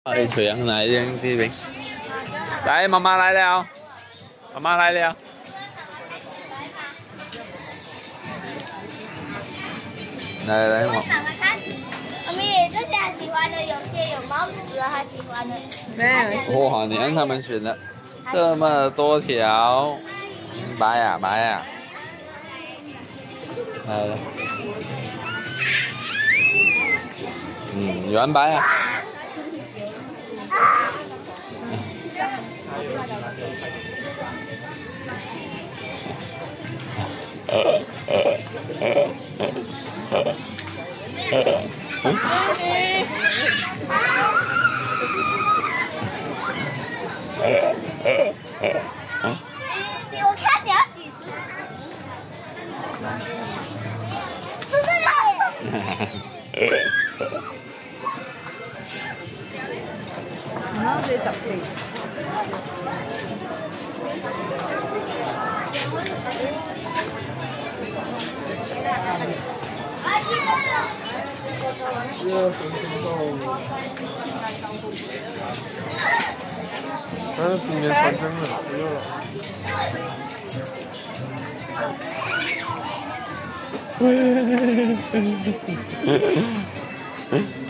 你垂杨来这边，来，妈妈来了，妈妈来了。来，我。 妈咪，这些他喜欢的，有些有帽子，他喜欢的。 没有。 哇，你看他们选的这么多条，白呀。来，圆白啊。 我看你要几时？是这样。 然後你特別。 但是今年穿真的不用了。